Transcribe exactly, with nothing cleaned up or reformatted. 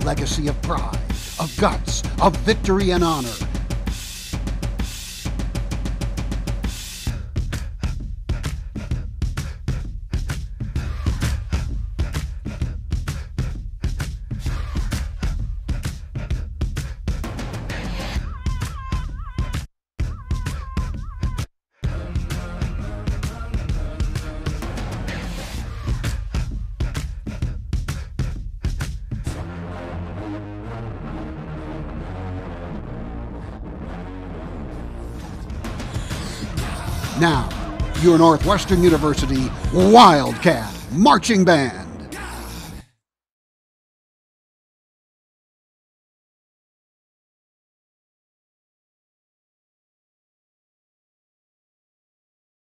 legacy of pride, of guts, of victory and honor. Now, your Northwestern University Wildcat Marching Band.